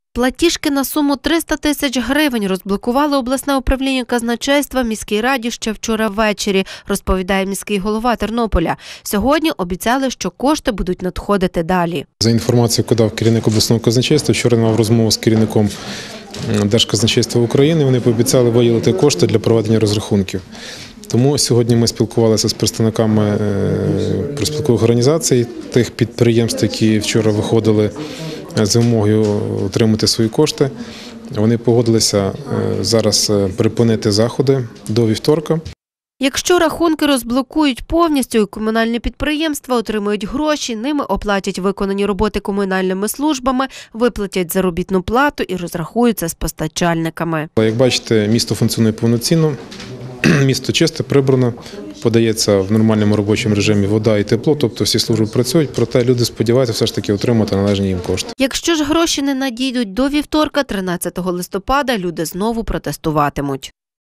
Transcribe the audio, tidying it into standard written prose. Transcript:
Платіжки на суму 300 тисяч гривень розблокували обласне управління казначейства міській раді ще вчора ввечері, розповідає міський голова Тернополя. Сьогодні обіцяли, що кошти будуть надходити далі. За інформацією, яку дав керівник обласного казначейства, вчора мав розмову з керівником Держказначейства України, вони пообіцяли виділити кошти для проведення розрахунків. Тому сьогодні ми спілкувалися з представниками профспілкових організацій, тих підприємств, які вчора виходили з вимогою отримати свої кошти. Вони погодилися зараз припинити заходи до вівторка. Якщо рахунки розблокують повністю і комунальні підприємства отримують гроші, ними оплатять виконані роботи комунальними службами, виплатять заробітну плату і розрахуються з постачальниками. Як бачите, місто функціонує повноцінно, місто чисте, прибрано, подається в нормальному робочому режимі вода і тепло, тобто всі служби працюють, проте люди сподіваються все ж таки отримати належні їм кошти. Якщо ж гроші не надійдуть до вівторка, 13 листопада, люди знову протестуватимуть.